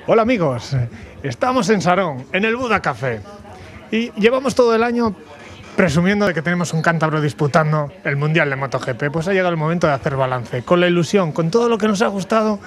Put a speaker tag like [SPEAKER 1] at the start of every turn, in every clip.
[SPEAKER 1] Hola amigos, estamos en Sarón, en el Buda Café, y llevamos todo el año presumiendo de que tenemos un cántabro disputando el Mundial de MotoGP. Pues ha llegado el momento de hacer balance, con la ilusión, con todo lo que nos ha gustado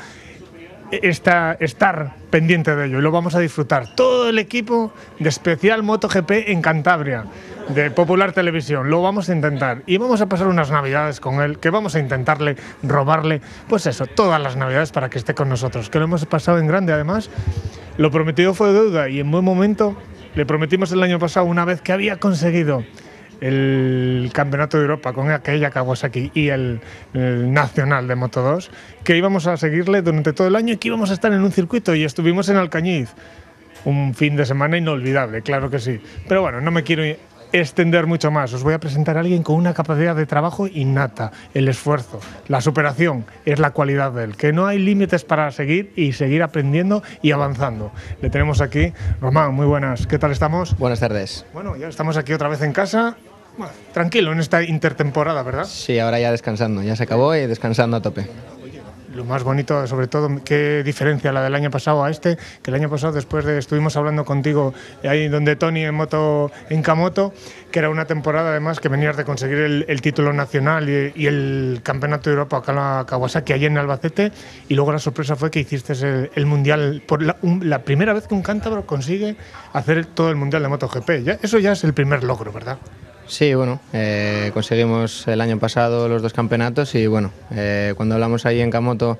[SPEAKER 1] estar pendiente de ello, y lo vamos a disfrutar. Todo el equipo de Especial MotoGP en Cantabria, de Popular Televisión, lo vamos a intentar, y vamos a pasar unas navidades con él, que vamos a intentarle robarle, pues eso, todas las navidades para que esté con nosotros, que lo hemos pasado en grande. Además, lo prometido fue deuda, y en buen momento le prometimos el año pasado, una vez que había conseguido el Campeonato de Europa con aquella Kawasaki y el Nacional de Moto2, que íbamos a seguirle durante todo el año y que íbamos a estar en un circuito, y estuvimos en Alcañiz. Un fin de semana inolvidable, claro que sí. Pero bueno, no me quiero extender mucho más. Os voy a presentar a alguien con una capacidad de trabajo innata. El esfuerzo, la superación es la cualidad de él, que no hay límites para seguir y seguir aprendiendo y avanzando. Le tenemos aquí. Román, muy buenas, ¿qué tal estamos?
[SPEAKER 2] Buenas tardes.
[SPEAKER 1] Bueno, ya estamos aquí otra vez en casa. Bueno, tranquilo en esta intertemporada, ¿verdad?
[SPEAKER 2] Sí, ahora ya descansando, ya se acabó y descansando a tope.
[SPEAKER 1] Lo más bonito, sobre todo, qué diferencia la del año pasado a este, que el año pasado, después de estuvimos hablando contigo ahí donde Tony en Camoto, que era una temporada además que venías de conseguir el título nacional y el Campeonato de Europa acá en la Kawasaki, allí en Albacete, y luego la sorpresa fue que hiciste el Mundial, por la primera vez que un cántabro consigue hacer todo el Mundial de MotoGP. Eso ya es el primer logro, ¿verdad?
[SPEAKER 2] Sí, bueno, conseguimos el año pasado los dos campeonatos y bueno, cuando hablamos ahí en Camoto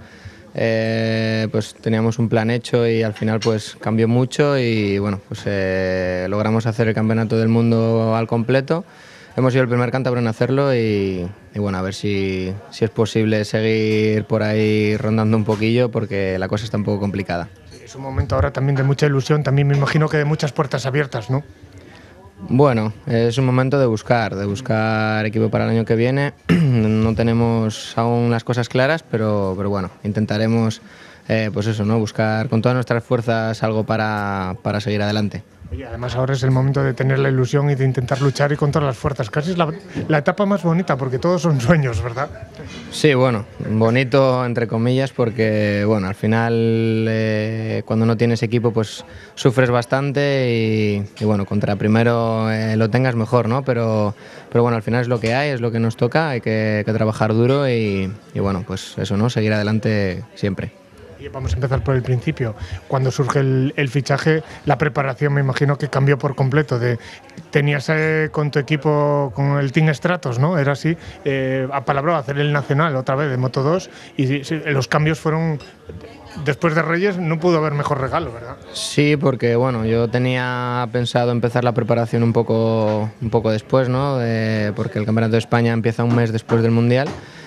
[SPEAKER 2] pues teníamos un plan hecho y al final pues cambió mucho y bueno, pues logramos hacer el Campeonato del Mundo al completo. Hemos sido el primer cántabro en hacerlo y bueno, a ver si es posible seguir por ahí rondando un poquillo porque la cosa está un poco complicada.
[SPEAKER 1] Es un momento ahora también de mucha ilusión, también me imagino que de muchas puertas abiertas, ¿no?
[SPEAKER 2] Bueno, es un momento de buscar equipo para el año que viene. No tenemos aún las cosas claras, pero bueno, intentaremos pues eso, ¿no? Buscar con todas nuestras fuerzas algo para seguir adelante.
[SPEAKER 1] Y además ahora es el momento de tener la ilusión y de intentar luchar y con todas las fuerzas. Casi es la etapa más bonita porque todos son sueños, ¿verdad?
[SPEAKER 2] Sí, bueno, bonito entre comillas porque bueno, al final cuando no tienes equipo pues sufres bastante y bueno, contra primero lo tengas mejor, ¿no? Pero bueno, al final es lo que hay, es lo que nos toca, hay que trabajar duro y bueno, pues eso, ¿no? Seguir adelante siempre.
[SPEAKER 1] Y vamos a empezar por el principio. Cuando surge el fichaje, la preparación me imagino que cambió por completo. Tenías con tu equipo, con el Team Stratos, ¿no? Era así, apalabrado hacer el Nacional otra vez de Moto2 y sí, los cambios fueron... Después de Reyes no pudo haber mejor regalo, ¿verdad?
[SPEAKER 2] Sí, porque bueno, yo tenía pensado empezar la preparación un poco después, ¿no? Porque el Campeonato de España empieza un mes después del Mundial.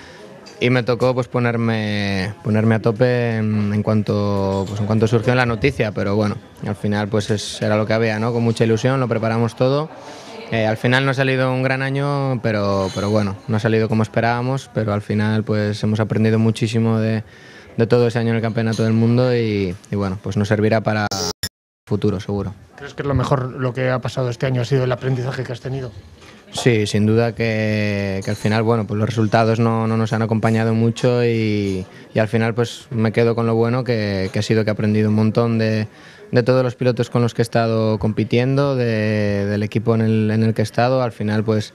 [SPEAKER 2] Y me tocó pues ponerme a tope en cuanto surgió la noticia, pero bueno, al final pues era lo que había, ¿no? Con mucha ilusión, lo preparamos todo. Al final no ha salido un gran año, pero bueno, no ha salido como esperábamos, pero al final pues hemos aprendido muchísimo de todo ese año en el Campeonato del Mundo y bueno, pues nos servirá para el futuro, seguro.
[SPEAKER 1] ¿Crees que es lo mejor lo que ha pasado este año ha sido el aprendizaje que has tenido?
[SPEAKER 2] Sí, sin duda que al final bueno, pues los resultados no nos han acompañado mucho y al final pues me quedo con lo bueno que ha sido que he aprendido un montón de todos los pilotos con los que he estado compitiendo, del equipo en el que he estado. Al final pues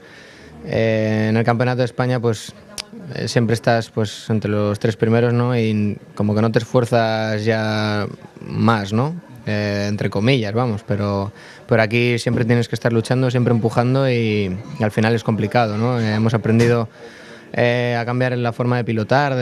[SPEAKER 2] en el Campeonato de España pues siempre estás pues entre los tres primeros, ¿no? Y como que no te esfuerzas ya más, ¿no? Entre comillas, vamos, pero aquí siempre tienes que estar luchando, siempre empujando y al final es complicado, ¿no? Hemos aprendido a cambiar la forma de pilotar,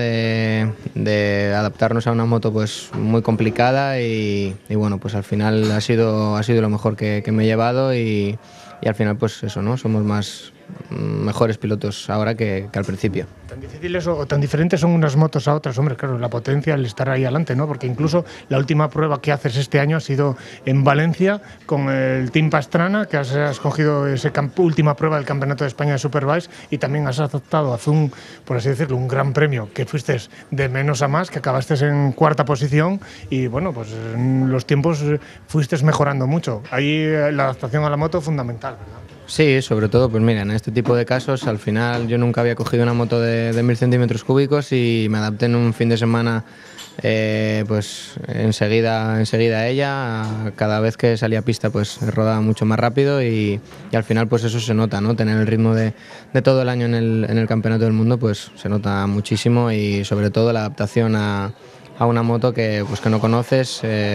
[SPEAKER 2] de adaptarnos a una moto pues muy complicada y bueno, pues al final ha sido lo mejor que me he llevado y al final pues eso, ¿no? Somos mejores pilotos ahora que al principio.
[SPEAKER 1] Tan difíciles o tan diferentes son unas motos a otras, hombre, claro, la potencia, el estar ahí adelante, ¿no? Porque incluso la última prueba que haces este año ha sido en Valencia con el Team Pastrana, que has cogido esa última prueba del Campeonato de España de Superbike y también has adoptado por así decirlo, un gran premio, que fuiste de menos a más, que acabaste en cuarta posición y bueno, pues en los tiempos fuiste mejorando mucho. Ahí la adaptación a la moto fundamental, ¿verdad?
[SPEAKER 2] Sí, sobre todo, pues mira, en este tipo de casos, al final yo nunca había cogido una moto de 1000 centímetros cúbicos y me adapté en un fin de semana pues enseguida ella, cada vez que salía a pista pues rodaba mucho más rápido y al final pues eso se nota, ¿no? Tener el ritmo de todo el año en el Campeonato del Mundo pues se nota muchísimo y sobre todo la adaptación a una moto que no conoces,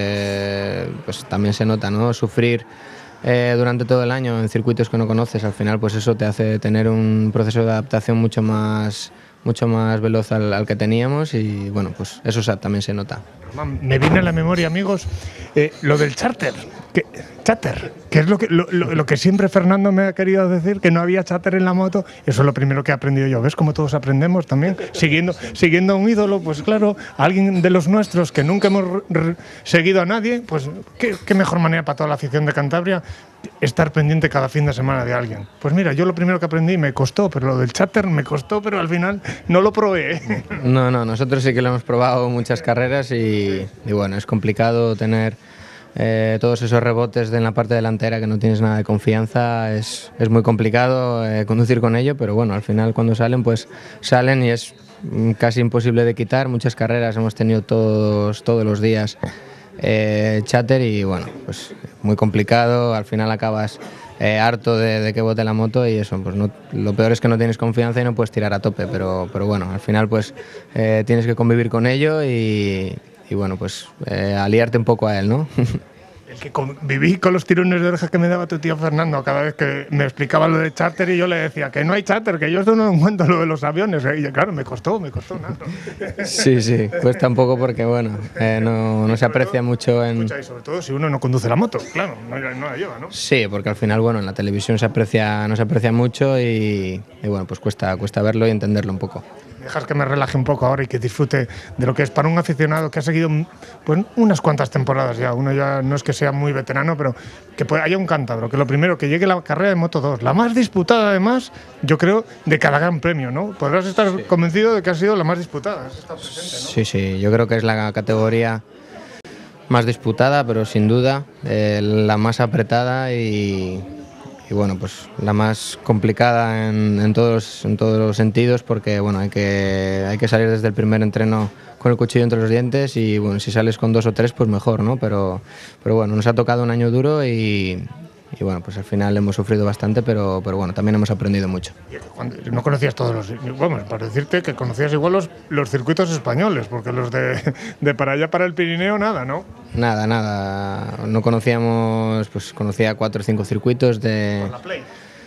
[SPEAKER 2] pues también se nota, ¿no? Sufrir durante todo el año en circuitos que no conoces, al final pues eso te hace tener un proceso de adaptación mucho más veloz al que teníamos y bueno, pues eso también se nota.
[SPEAKER 1] Me viene a la memoria, amigos, lo del charter, que es lo que siempre Fernando me ha querido decir, que no había charter en la moto. Eso es lo primero que he aprendido yo. ¿Ves cómo todos aprendemos también? Siguiendo a un ídolo, pues claro, a alguien de los nuestros que nunca hemos seguido a nadie, pues qué mejor manera para toda la afición de Cantabria estar pendiente cada fin de semana de alguien. Pues mira, yo lo primero que aprendí me costó, pero lo del charter me costó, pero al final no lo probé.
[SPEAKER 2] No, nosotros sí que lo hemos probado muchas carreras y bueno, es complicado tener todos esos rebotes en la parte delantera que no tienes nada de confianza, es muy complicado conducir con ello, pero bueno, al final cuando salen, pues salen y es casi imposible de quitar. Muchas carreras hemos tenido todos los días cháter y bueno, pues muy complicado, al final acabas harto de que bote la moto y eso, pues lo peor es que no tienes confianza y no puedes tirar a tope, pero bueno, al final pues tienes que convivir con ello y bueno, pues aliarte un poco a él, ¿no?
[SPEAKER 1] El que viví con los tirones de orejas que me daba tu tío Fernando cada vez que me explicaba lo de charter y yo le decía que no hay charter, que yo esto no encuentro lo de los aviones. Y claro, me costó nada.
[SPEAKER 2] Sí, cuesta un poco porque bueno, no se aprecia mucho en...
[SPEAKER 1] Escucha, y sobre todo si uno no conduce la moto, claro, no la lleva, ¿no?
[SPEAKER 2] Sí, porque al final, bueno, en la televisión no se aprecia mucho y bueno, pues cuesta verlo y entenderlo un poco.
[SPEAKER 1] Dejas que me relaje un poco ahora y que disfrute de lo que es para un aficionado que ha seguido pues, unas cuantas temporadas ya. Uno ya no es que sea muy veterano, pero que haya un cántabro, que lo primero, que llegue la carrera de Moto 2, la más disputada además, yo creo, de cada gran premio, ¿no? Podrás estar convencido de que ha sido la más disputada. Presente, ¿no?
[SPEAKER 2] Sí, yo creo que es la categoría más disputada, pero sin duda la más apretada y bueno, pues la más complicada en todos los sentidos, porque bueno, hay que salir desde el primer entreno con el cuchillo entre los dientes y bueno, si sales con 2 o 3 pues mejor, ¿no? Pero bueno, nos ha tocado un año duro y bueno, pues al final hemos sufrido bastante, pero bueno, también hemos aprendido mucho.
[SPEAKER 1] No conocías todos los... Vamos, para decirte que conocías igual los circuitos españoles, porque los de para allá, para el Pirineo, nada, ¿no?
[SPEAKER 2] Nada. No conocíamos, pues conocía 4 o 5 circuitos de...
[SPEAKER 1] ¿Con la Play?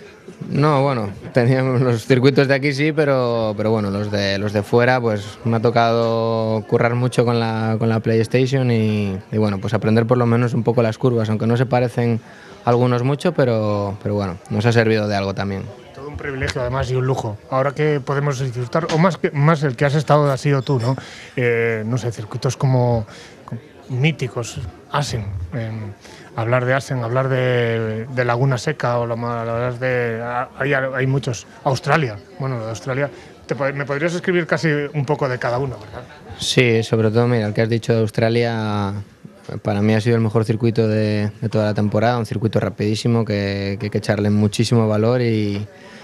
[SPEAKER 2] No, bueno, teníamos los circuitos de aquí sí, pero bueno, los de fuera, pues me ha tocado currar mucho con la PlayStation y bueno, pues aprender por lo menos un poco las curvas, aunque no se parecen algunos mucho, pero bueno, nos ha servido de algo también.
[SPEAKER 1] Todo un privilegio además y un lujo. Ahora que podemos disfrutar, o más el que has estado ha sido tú, ¿no? No sé, circuitos como míticos, Assen, hablar de Assen, hablar de Laguna Seca o hablar de... Hay muchos. Australia, bueno, de Australia. Me podrías escribir casi un poco de cada uno, ¿verdad?
[SPEAKER 2] Sí, sobre todo, mira, el que has dicho de Australia... Para mí ha sido el mejor circuito de toda la temporada, un circuito rapidísimo que hay que echarle muchísimo valor y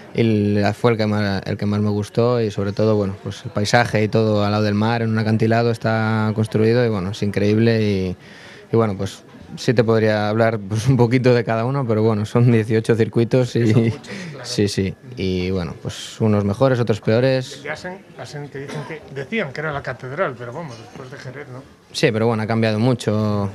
[SPEAKER 2] fue el que más me gustó y sobre todo bueno, pues el paisaje y todo al lado del mar, en un acantilado está construido y bueno, es increíble y bueno, pues sí te podría hablar pues, un poquito de cada uno, pero bueno, son 18 circuitos y muchos, claro. Sí, y bueno, pues unos mejores, otros peores.
[SPEAKER 1] Y Assen que decían que era la catedral, pero vamos, después de Jerez, ¿no?
[SPEAKER 2] Sí, pero bueno, ha cambiado mucho,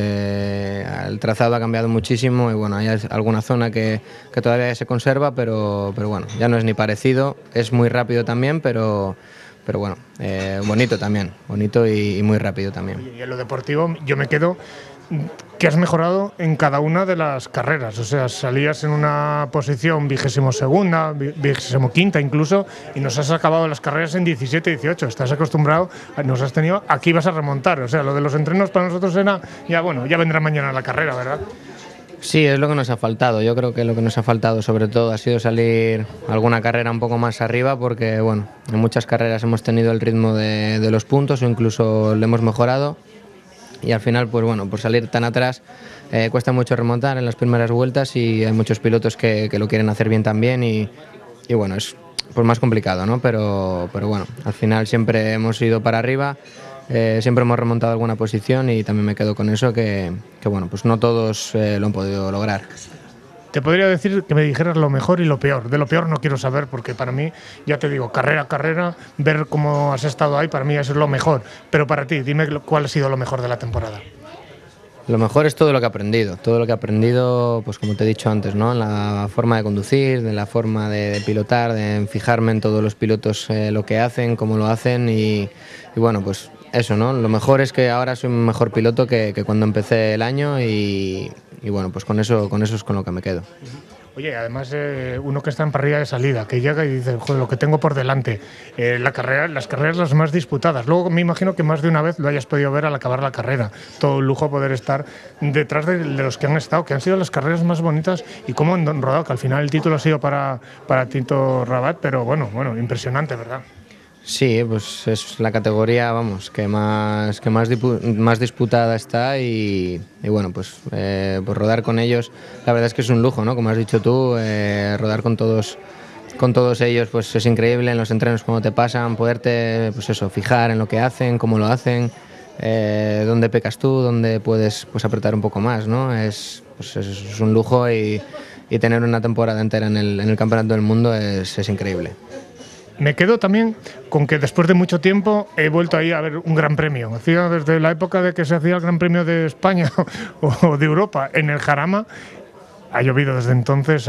[SPEAKER 2] el trazado ha cambiado muchísimo y bueno, hay alguna zona que todavía se conserva, pero bueno, ya no es ni parecido, es muy rápido también, pero bueno, bonito también, bonito y muy rápido también.
[SPEAKER 1] Y en lo deportivo yo me quedo que has mejorado en cada una de las carreras, o sea, salías en una posición 22ª, 25ª incluso, y nos has acabado las carreras en 17-18, estás acostumbrado, nos has tenido, aquí vas a remontar, o sea, lo de los entrenos para nosotros era, ya bueno, ya vendrá mañana la carrera, ¿verdad?
[SPEAKER 2] Sí, es lo que nos ha faltado. Yo creo que lo que nos ha faltado sobre todo ha sido salir alguna carrera un poco más arriba porque bueno, en muchas carreras hemos tenido el ritmo de los puntos o incluso le hemos mejorado y al final pues bueno, por salir tan atrás cuesta mucho remontar en las primeras vueltas y hay muchos pilotos que lo quieren hacer bien también y bueno, es pues más complicado, ¿no? Pero bueno, al final siempre hemos ido para arriba. siempre hemos remontado alguna posición y también me quedo con eso, que bueno, pues no todos lo han podido lograr.
[SPEAKER 1] Te podría decir que me dijeras lo mejor y lo peor. De lo peor no quiero saber porque para mí, ya te digo, carrera a carrera, ver cómo has estado ahí, para mí eso es lo mejor. Pero para ti, dime cuál ha sido lo mejor de la temporada.
[SPEAKER 2] Lo mejor es todo lo que he aprendido, pues como te he dicho antes, ¿no? En la forma de conducir, de la forma de pilotar, de fijarme en todos los pilotos, lo que hacen, cómo lo hacen y bueno, pues eso, ¿no? Lo mejor es que ahora soy un mejor piloto que cuando empecé el año y bueno, pues con eso es con lo que me quedo.
[SPEAKER 1] Oye, además uno que está en parrilla de salida, que llega y dice, joder, lo que tengo por delante, las carreras las más disputadas. Luego me imagino que más de una vez lo hayas podido ver al acabar la carrera. Todo un lujo poder estar detrás de los que han estado, que han sido las carreras más bonitas y cómo han rodado, que al final el título ha sido para Tito Rabat, pero bueno, impresionante, ¿verdad?
[SPEAKER 2] Sí, pues es la categoría, vamos, que más disputada está y bueno, pues rodar con ellos, la verdad es que es un lujo, ¿no? Como has dicho tú, rodar con todos ellos, pues es increíble en los entrenos cómo te pasan, poderte, pues eso, fijar en lo que hacen, cómo lo hacen, dónde pecas tú, dónde puedes, pues apretar un poco más, ¿no? Es un lujo y tener una temporada entera en el Campeonato del Mundo es increíble.
[SPEAKER 1] Me quedo también con que después de mucho tiempo he vuelto ahí a ver un Gran Premio. Hacía desde la época de que se hacía el Gran Premio de España o de Europa en el Jarama. Ha llovido desde entonces,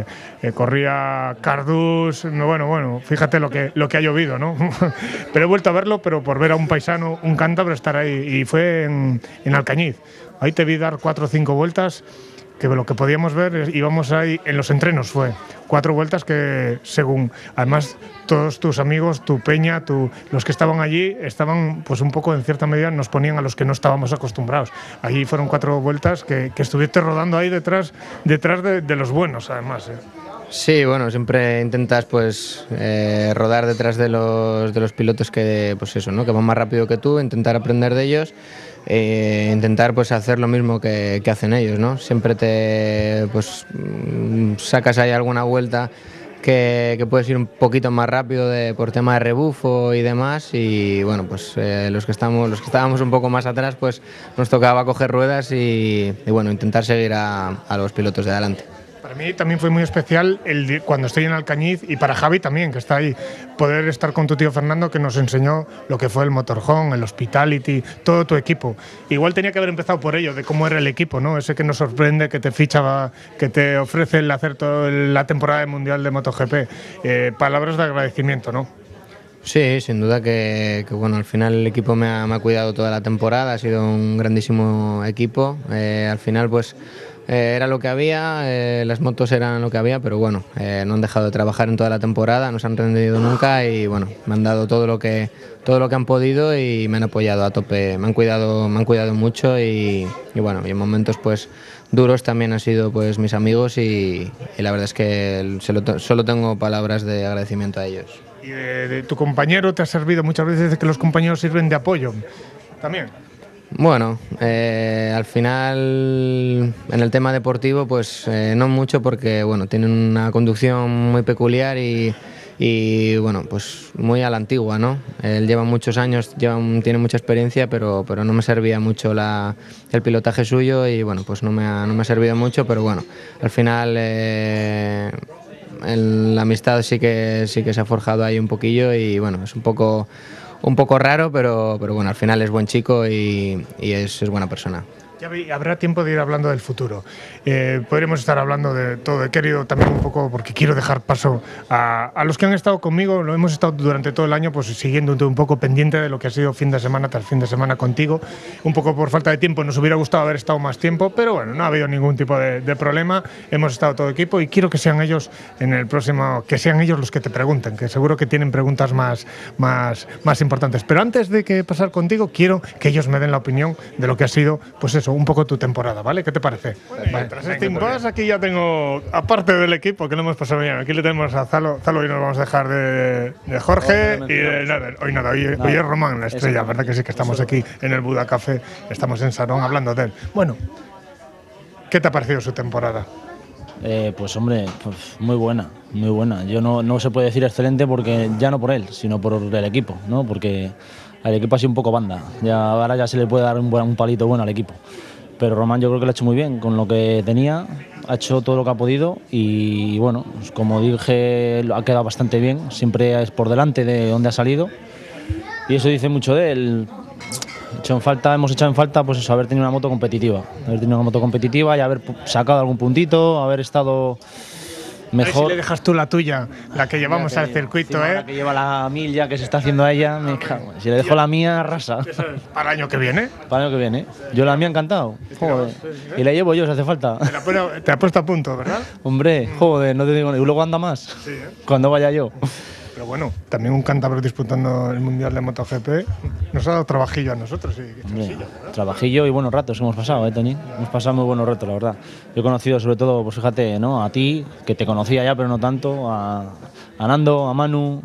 [SPEAKER 1] corría Cardús, bueno, fíjate lo que ha llovido, ¿no? Pero he vuelto a verlo, pero por ver a un paisano, un cántabro estar ahí, y fue en Alcañiz. Ahí te vi dar 4 o 5 vueltas, que lo que podíamos ver, íbamos ahí en los entrenos, fue 4 vueltas que según, además todos tus amigos, tu peña, los que estaban allí, estaban pues un poco en cierta medida, nos ponían a los que no estábamos acostumbrados. Allí fueron 4 vueltas que estuviste rodando ahí detrás de los buenos, además.
[SPEAKER 2] Sí, bueno, siempre intentas pues rodar detrás de los pilotos que, pues eso, ¿no? Que van más rápido que tú, intentar aprender de ellos. Intentar pues hacer lo mismo que hacen ellos, ¿no? Siempre te pues sacas ahí alguna vuelta que puedes ir un poquito más rápido por tema de rebufo y demás y bueno, pues los que estábamos un poco más atrás pues nos tocaba coger ruedas y bueno, intentar seguir a los pilotos de adelante.
[SPEAKER 1] Para mí también fue muy especial cuando estoy en Alcañiz y para Javi también, que está ahí, poder estar con tu tío Fernando, que nos enseñó lo que fue el motorhome, el hospitality, todo tu equipo. Igual tenía que haber empezado por ello, de cómo era el equipo, ¿no? Ese que nos sorprende, que te ficha, que te ofrece el hacer toda la temporada mundial de MotoGP. Palabras de agradecimiento, ¿no?
[SPEAKER 2] Sí, sin duda que bueno, al final el equipo me ha cuidado toda la temporada, ha sido un grandísimo equipo. Al final pues era lo que había, las motos eran lo que había, pero bueno, no han dejado de trabajar en toda la temporada, no se han rendido nunca y bueno, me han dado todo lo que han podido y me han apoyado a tope, me han cuidado mucho y bueno, y en momentos pues duros también han sido pues mis amigos y la verdad es que solo tengo palabras de agradecimiento a ellos.
[SPEAKER 1] ¿Y de tu compañero te ha servido muchas veces que los compañeros sirven de apoyo también?
[SPEAKER 2] Bueno, al final en el tema deportivo pues no mucho porque bueno, tienen una conducción muy peculiar y bueno, pues muy a la antigua, ¿no? Él lleva muchos años, tiene mucha experiencia, pero no me servía mucho el pilotaje suyo y bueno, pues no me ha servido mucho, pero bueno, al final la amistad sí que se ha forjado ahí un poquillo y bueno, es un poco raro, pero bueno, al final es buen chico y es buena persona.
[SPEAKER 1] Ya habrá tiempo de ir hablando del futuro. Podremos estar hablando de todo. He querido también un poco, porque quiero dejar paso a los que han estado conmigo. Lo hemos estado durante todo el año pues siguiendo un poco pendiente de lo que ha sido fin de semana tras fin de semana contigo. Un poco por falta de tiempo, nos hubiera gustado haber estado más tiempo, pero bueno, no ha habido ningún tipo de problema. Hemos estado todo equipo y quiero que sean ellos en el próximo, que sean ellos los que te pregunten, que seguro que tienen preguntas más importantes. Pero antes de que pasar contigo, quiero que ellos me den la opinión de lo que ha sido, pues eso, un poco tu temporada, ¿vale? ¿Qué te parece? Vale, tras este impasse aquí ya tengo, aparte del equipo que lo hemos pasado bien, aquí le tenemos a Zalo y nos vamos a dejar de Jorge y de Nader. Hoy es Román la estrella, ¿verdad que sí? Que estamos aquí en el Buda Café, estamos en Sarón hablando de él. Bueno, ¿qué te ha parecido su temporada?
[SPEAKER 3] Pues hombre, pues muy buena. Yo no se puede decir excelente porque ya no por él, sino por el equipo, ¿no? Porque el equipo ha sido un poco banda. Ahora ya se le puede dar un palito bueno al equipo. Pero Román yo creo que lo ha hecho muy bien, con lo que tenía, ha hecho todo lo que ha podido y bueno, pues como dije, ha quedado bastante bien, siempre es por delante de donde ha salido y eso dice mucho de él. Hemos echado en falta pues eso, haber tenido una moto competitiva, y haber sacado algún puntito, haber estado mejor.
[SPEAKER 1] A ver si le dejas tú la tuya, la que llevamos al circuito,
[SPEAKER 3] La que lleva la 1000 ya que se está haciendo a ella, me cago. Si le dejo la mía, arrasa.
[SPEAKER 1] Eso es para el año que viene.
[SPEAKER 3] Para el año que viene. Yo la mía encantado. Joder. Y la llevo yo si hace falta.
[SPEAKER 1] Te ha puesto a punto, ¿verdad?
[SPEAKER 3] Hombre, joder, no te digo. Y luego anda más.
[SPEAKER 1] Sí,
[SPEAKER 3] cuando vaya yo.
[SPEAKER 1] Pero bueno, también un cántabro disputando el Mundial de MotoGP nos ha dado trabajillo a nosotros.
[SPEAKER 3] Trabajillo y buenos ratos hemos pasado, Toñi. Hemos pasado muy buenos ratos, la verdad. Yo he conocido sobre todo, pues fíjate, ¿no? A ti, que te conocía ya, pero no tanto, a Nando, a Manu,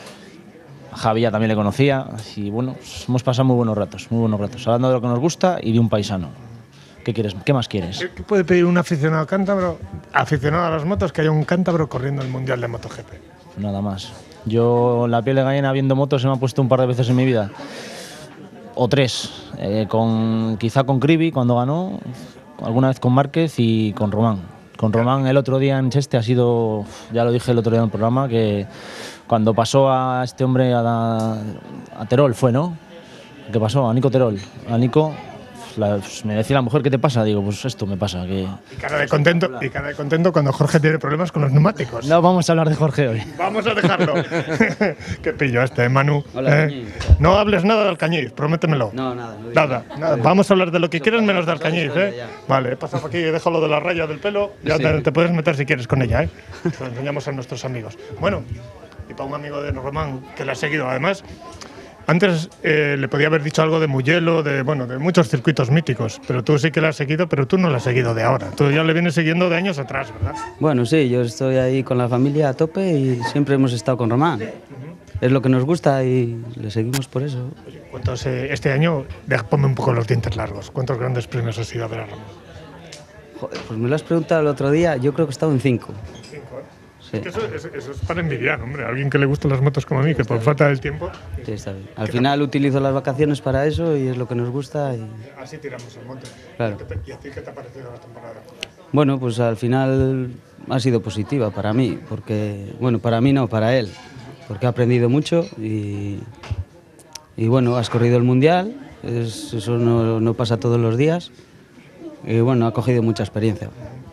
[SPEAKER 3] a Javi ya también le conocía. Y bueno, pues hemos pasado muy buenos ratos, hablando de lo que nos gusta y de un paisano. ¿Qué quieres? ¿Qué más quieres?
[SPEAKER 1] ¿Qué puede pedir un aficionado cántabro, aficionado a las motos, que haya un cántabro corriendo el Mundial de MotoGP?
[SPEAKER 3] Nada más. Yo la piel de gallina viendo motos se me ha puesto un par de veces en mi vida. O tres. Quizá con Cribi cuando ganó, alguna vez con Márquez y con Román. Con Román el otro día en Cheste ha sido, ya lo dije el otro día en el programa, que cuando pasó a este hombre a Terol fue, ¿no? ¿Qué pasó? A Nico Terol. A Nico... me decía la mujer, ¿qué te pasa? Digo, pues esto me pasa. Que...
[SPEAKER 1] Y cara de contento cuando Jorge tiene problemas con los neumáticos.
[SPEAKER 3] No vamos a hablar de Jorge hoy.
[SPEAKER 1] Vamos a dejarlo. Qué pillo Manu.
[SPEAKER 4] Hola,
[SPEAKER 1] no hables nada de Alcañiz, prométemelo.
[SPEAKER 4] No, nada.
[SPEAKER 1] Nada. Vamos a hablar de lo que quieras menos de Alcañiz, Vale, pasa por aquí, déjalo de la raya del pelo. Ya te puedes meter si quieres con ella, Se lo enseñamos a nuestros amigos. Bueno, y para un amigo de Román que le ha seguido además. Antes le podía haber dicho algo de Mugello, de muchos circuitos míticos, pero tú sí que la has seguido, pero tú no la has seguido de ahora. Tú ya le vienes siguiendo de años atrás, ¿verdad?
[SPEAKER 4] Bueno, sí, yo estoy ahí con la familia a tope y siempre hemos estado con Román. Es lo que nos gusta y le seguimos por eso.
[SPEAKER 1] Oye, ¿cuántos, este año, ponme un poco los dientes largos, ¿cuántos grandes premios has ido a ver a Román?
[SPEAKER 4] Joder, pues me lo has preguntado el otro día, yo creo que he estado en 5.
[SPEAKER 1] Sí. Eso es para envidiar, hombre. Alguien que le gustan las motos como a mí, que por falta del tiempo...
[SPEAKER 4] Sí, está bien. Al final utilizo las vacaciones para eso y es lo que nos gusta. Y...
[SPEAKER 1] Así tiramos el monte.
[SPEAKER 4] Claro.
[SPEAKER 1] ¿Y a ti qué te ha parecido la temporada?
[SPEAKER 4] Bueno, pues al final ha sido positiva para mí, porque... Bueno, para mí no, para él. Porque ha aprendido mucho y bueno, has corrido el Mundial, eso no pasa todos los días. Y bueno, ha cogido mucha experiencia.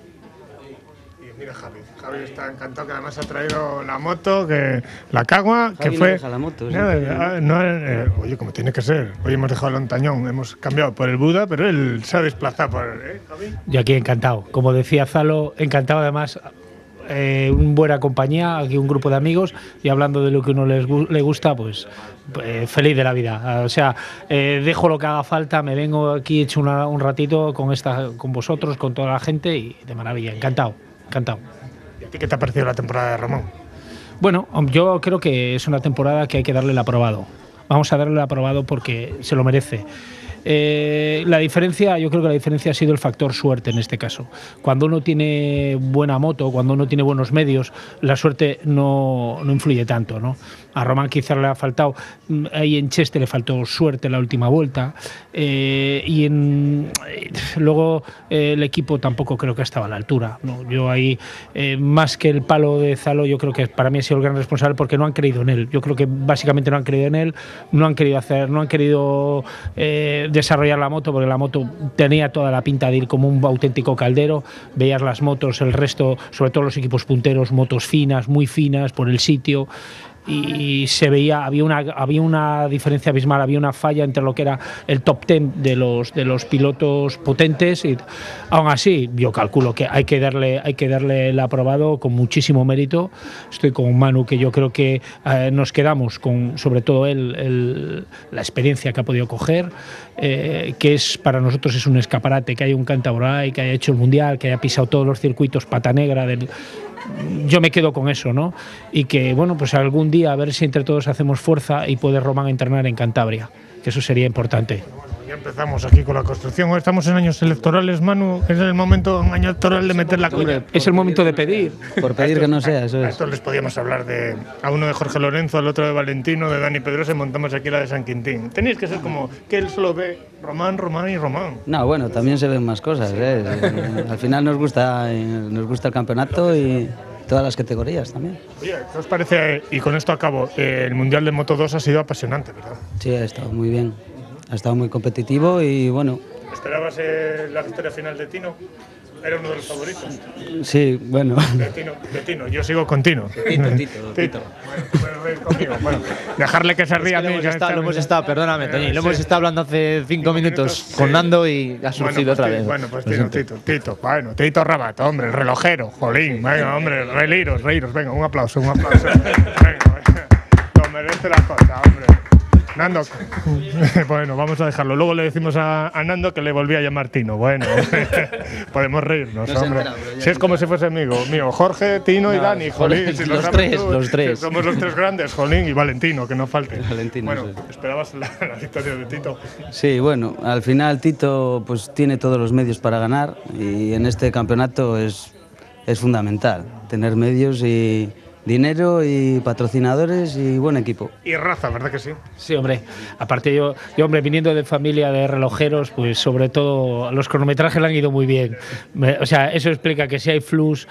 [SPEAKER 1] Javi está encantado, que además ha traído la moto, que la Cagua,
[SPEAKER 4] Javi
[SPEAKER 1] que fue...
[SPEAKER 4] no deja la moto, ¿sí?
[SPEAKER 1] Oye, como tiene que ser. Hoy hemos dejado el Lontañón, hemos cambiado por el Buda, pero él se ha desplazado por Javi.
[SPEAKER 5] Yo aquí encantado. Como decía Zalo, encantado además. Buena compañía, aquí un grupo de amigos y hablando de lo que uno le gusta, pues feliz de la vida. O sea, dejo lo que haga falta, me vengo aquí, echo un ratito con vosotros, con toda la gente y de maravilla. Encantado.
[SPEAKER 1] ¿Y a ti qué te ha parecido la temporada de Román?
[SPEAKER 5] Bueno, yo creo que es una temporada que hay que darle el aprobado. Vamos a darle el aprobado porque se lo merece. Yo creo que la diferencia ha sido el factor suerte en este caso. Cuando uno tiene buena moto, cuando uno tiene buenos medios, la suerte no influye tanto, ¿no? A Román quizás le ha faltado, ahí en Cheste le faltó suerte en la última vuelta, luego el equipo tampoco creo que estaba a la altura, ¿no? Yo ahí, más que el palo de Zalo, yo creo que para mí ha sido el gran responsable porque no han creído en él. Yo creo que básicamente no han creído en él, no han querido desarrollar la moto, porque la moto tenía toda la pinta de ir como un auténtico caldero. Veías las motos, el resto, sobre todo los equipos punteros, motos finas, muy finas por el sitio, y se veía, había una diferencia abismal, había una falla entre lo que era el top 10 de los pilotos potentes, y aún así yo calculo que hay que darle el aprobado con muchísimo mérito. Estoy con Manu, que yo creo que nos quedamos con, sobre todo él, la experiencia que ha podido coger, que para nosotros es un escaparate, que haya un cántabro ahí, que haya hecho el Mundial, que haya pisado todos los circuitos pata negra yo me quedo con eso, ¿no? Y que, bueno, pues algún día a ver si entre todos hacemos fuerza y puede Román entrenar en Cantabria, que eso sería importante.
[SPEAKER 1] Ya empezamos aquí con la construcción. Hoy estamos en años electorales, Manu. Es el momento, un año electoral, de meter la cuña.
[SPEAKER 5] Es el momento de pedir.
[SPEAKER 4] Por pedir que no sea, eso
[SPEAKER 1] A
[SPEAKER 4] es.
[SPEAKER 1] estos les podíamos hablar a uno de Jorge Lorenzo, al otro de Valentino, de Dani Pedrosa, y montamos aquí la de San Quintín. Tenéis que ser como que él solo ve Román, Román y Román.
[SPEAKER 4] No, bueno, también se ven más cosas, ¿eh? Al final nos gusta el campeonato y todas las categorías también.
[SPEAKER 1] Oye, ¿qué os parece? Y con esto acabo. El Mundial de Moto 2 ha sido apasionante, ¿verdad?
[SPEAKER 4] Sí, ha estado muy bien. Ha estado muy competitivo y bueno.
[SPEAKER 1] ¿Esperabas la victoria final de Tino? Era uno de los favoritos.
[SPEAKER 4] Sí, bueno.
[SPEAKER 1] De Tino. Yo sigo con Tino. Tito. Bueno, puedes reír conmigo. Bueno, dejarle que se ría a mí.
[SPEAKER 3] Lo hemos estado, perdóname, Toñi, lo hemos estado hablando hace 5 minutos con Nando y ha surgido otra vez.
[SPEAKER 1] Bueno, pues Tito. Bueno, Tito Rabat, hombre, el relojero, jolín. Venga, hombre, reíros. Venga, un aplauso. Venga, lo merece la cosa, hombre. Nando, bueno, vamos a dejarlo. Luego le decimos a Nando que le volví a llamar Tino. Bueno, podemos reírnos, no hombre. Si es como si fuese amigo mío, Jorge, Tino y Dani, jolín. Si
[SPEAKER 3] los tres.
[SPEAKER 1] Si somos los tres grandes, jolín, y Valentino, que no falte.
[SPEAKER 4] Valentino,
[SPEAKER 1] bueno,
[SPEAKER 4] sí.
[SPEAKER 1] ¿esperabas la victoria de Tito?
[SPEAKER 4] Sí, bueno, al final Tito pues tiene todos los medios para ganar y en este campeonato es fundamental tener medios y dinero y patrocinadores y buen equipo.
[SPEAKER 1] Y raza, ¿verdad que sí?
[SPEAKER 5] Sí, hombre. Aparte yo, hombre, viniendo de familia de relojeros, pues sobre todo los cronometrajes le han ido muy bien. O sea, eso explica que si hay flux,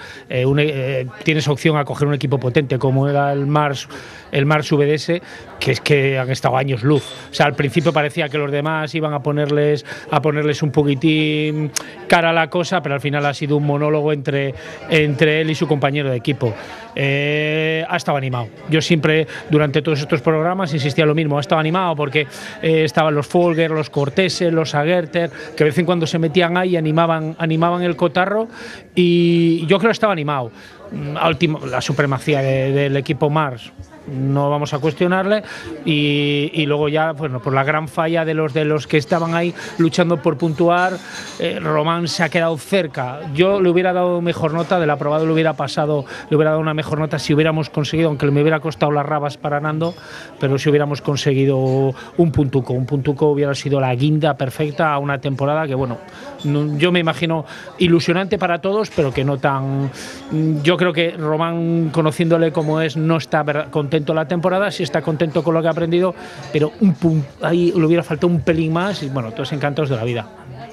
[SPEAKER 5] tienes opción a coger un equipo potente como era el Mars VDS, que es que han estado años luz. O sea, al principio parecía que los demás iban a ponerles un poquitín cara a la cosa, pero al final ha sido un monólogo entre él y su compañero de equipo. Ha estado animado. Yo siempre, durante todos estos programas, insistía lo mismo. Ha estado animado porque estaban los Folger, los Corteses, los Agerter, que de vez en cuando se metían ahí y animaban el cotarro, y yo creo que estaba animado. La supremacía del equipo Mars no vamos a cuestionarle, y luego ya, bueno, por la gran falla de los que estaban ahí luchando por puntuar, Román se ha quedado cerca. Yo le hubiera dado mejor nota, del aprobado le hubiera dado una mejor nota si hubiéramos conseguido, aunque me hubiera costado las rabas para Nando, pero si hubiéramos conseguido un puntuco hubiera sido la guinda perfecta a una temporada que, bueno, yo me imagino ilusionante para todos, pero que no tan. Yo creo que Román, conociéndole como es, no está contento la temporada, sí está contento con lo que ha aprendido, pero ahí le hubiera faltado un pelín más, y bueno, todos encantados de la vida.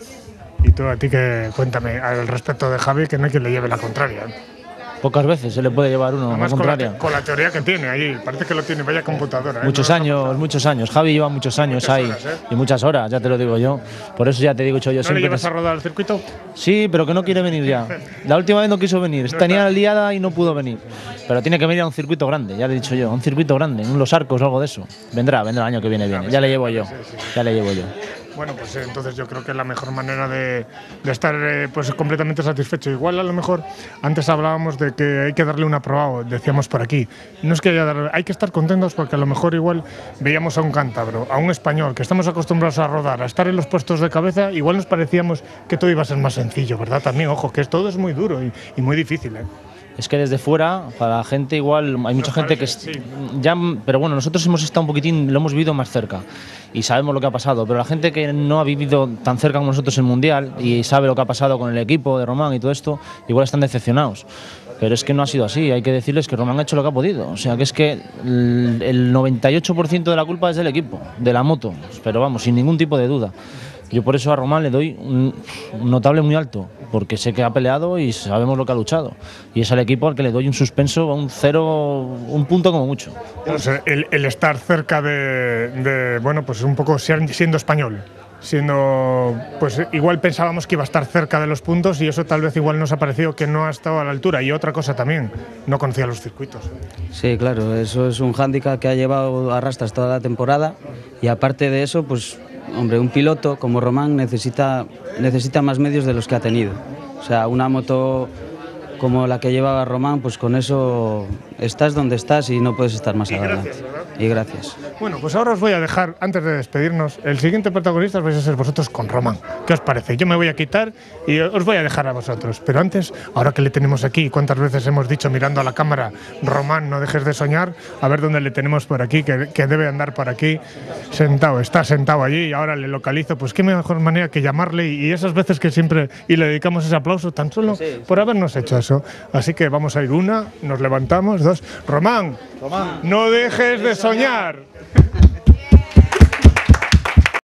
[SPEAKER 1] Y tú, a ti, que cuéntame al respecto de Javi, que no hay quien le lleve la contraria.
[SPEAKER 3] Pocas veces se le puede llevar uno
[SPEAKER 1] Además,
[SPEAKER 3] la contraria.
[SPEAKER 1] Con la teoría que tiene ahí, parece que lo tiene, vaya computadora.
[SPEAKER 3] Muchos años. Javi lleva muchos años ahí.
[SPEAKER 1] Horas,
[SPEAKER 3] y muchas horas, ya te lo digo yo. Por eso ya te digo yo
[SPEAKER 1] ¿No
[SPEAKER 3] siempre.
[SPEAKER 1] le llevas a rodar el circuito?
[SPEAKER 3] Sí, pero que no quiere venir ya. La última vez no quiso venir. Tenía la liada y no pudo venir. Pero tiene que venir a un circuito grande, ya le he dicho yo. A un circuito grande, en Los Arcos o algo de eso. Vendrá el año que viene. Ya le llevo yo. Ya le llevo yo.
[SPEAKER 1] Bueno, pues entonces yo creo que es la mejor manera de estar pues completamente satisfecho. Igual, a lo mejor, antes hablábamos de que hay que darle un aprobado, decíamos por aquí. No es que hay que estar contentos, porque a lo mejor igual veíamos a un cántabro, a un español, que estamos acostumbrados a rodar, a estar en los puestos de cabeza, igual nos parecíamos que todo iba a ser más sencillo, ¿verdad? También, ojo, que todo es muy duro y muy difícil, ¿eh?
[SPEAKER 3] Es que desde fuera, para la gente igual, hay mucha gente que ya, pero bueno, nosotros hemos estado un poquitín, lo hemos vivido más cerca y sabemos lo que ha pasado, pero la gente que no ha vivido tan cerca como nosotros el Mundial y sabe lo que ha pasado con el equipo de Román y todo esto, igual están decepcionados. Pero es que no ha sido así, hay que decirles que Román ha hecho lo que ha podido. O sea, que es que el 98% de la culpa es del equipo, de la moto, pero vamos, sin ningún tipo de duda. Yo por eso a Román le doy un notable muy alto, porque sé que ha peleado y sabemos lo que ha luchado. Y es al equipo al que le doy un suspenso, un 0, un punto como mucho.
[SPEAKER 1] Pues el estar cerca de bueno, pues un poco siendo español, pues igual pensábamos que iba a estar cerca de los puntos, y eso tal vez igual nos ha parecido que no ha estado a la altura. Y otra cosa también, no conocía los circuitos.
[SPEAKER 4] Sí, claro, eso es un hándicap que ha llevado a rastras toda la temporada, y aparte de eso, pues hombre, un piloto como Román necesita más medios de los que ha tenido. O sea, una moto como la que llevaba Román, pues con eso estás donde estás y no puedes estar más adelante.
[SPEAKER 1] Gracias, ¿verdad?
[SPEAKER 4] Y gracias.
[SPEAKER 1] Bueno, pues ahora os voy a dejar, antes de despedirnos, el siguiente protagonista vais a ser vosotros con Román. ¿Qué os parece? Yo me voy a quitar y os voy a dejar a vosotros. Pero antes, ahora que le tenemos aquí, cuántas veces hemos dicho mirando a la cámara, Román, no dejes de soñar, a ver dónde le tenemos por aquí, que debe andar por aquí sentado. Está sentado allí y ahora le localizo. Pues qué mejor manera que llamarle y esas veces que siempre y le dedicamos ese aplauso tan solo por habernos hecho eso. Así que vamos a ir una, nos levantamos, dos. Román, no dejes de soñar.